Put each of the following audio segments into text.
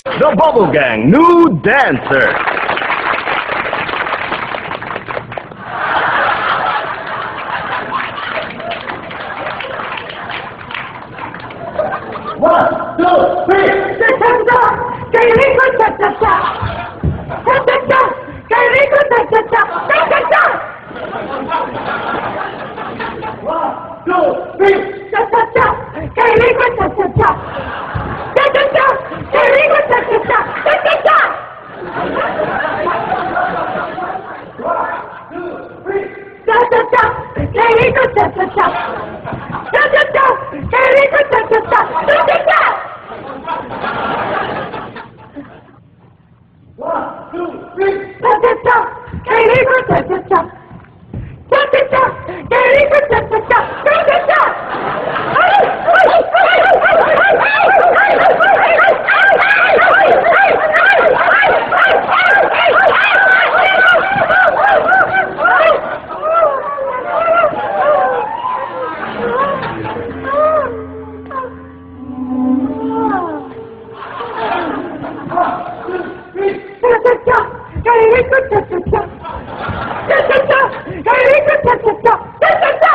The Bubble Gang New Dancer. One, two, three. Cha-cha-cha, qué rico cha-cha-cha. Cha-cha-cha, qué rico cha-cha-cha. Cha-cha-cha. One, two, three. Cha-cha-cha, qué rico cha-cha-cha. Cha-cha-cha, qué rico cha-cha-cha. Cha-cha-cha. One, two, three. Cha-cha-cha, qué rico cha-cha-cha. Cha-cha-cha, qué rico cha-cha-cha. Cha-cha-cha. One, two, three. Cha-cha-cha, qué rico cha-cha-cha. Cha-cha-cha, qué rico cha-cha-cha. Cha-cha-cha. Cha-cha-cha, qué rico cha-cha-cha. Cha-cha-cha, qué rico cha-cha-cha. Cha-cha-cha.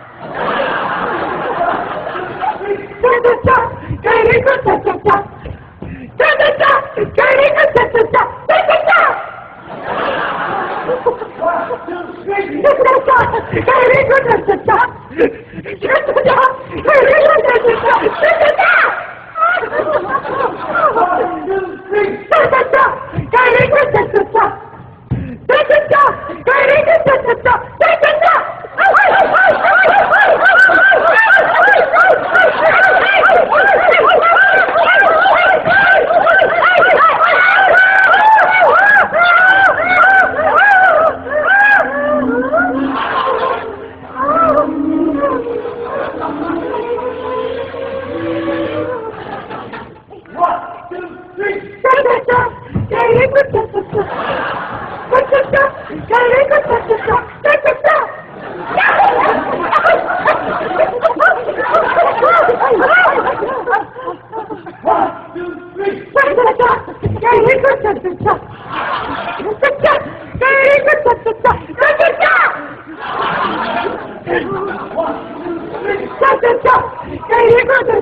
Cha-cha-cha, qué rico cha-cha-cha. Cha-cha-cha, qué rico cha-cha-cha. Cha-cha-cha. Cha-cha-cha, qué rico cha-cha-cha. Cha-cha-cha, qué rico cha-cha-cha. Cha-cha-cha. Cha-cha-cha, qué rico cha-cha-cha. Cha-cha-cha, qué rico cha-cha-cha. Cha-cha-cha. Cha-cha-cha, qué rico cha-cha-cha. Cha-cha-cha, qué rico cha-cha-cha. Cha-cha-cha. One, two, three. Cha-cha-cha, qué rico cha-cha-cha. Cha-cha-cha, qué rico cha-cha-cha. Cha-cha-cha. One, two, three. Cha-cha-cha, qué rico cha-cha-cha.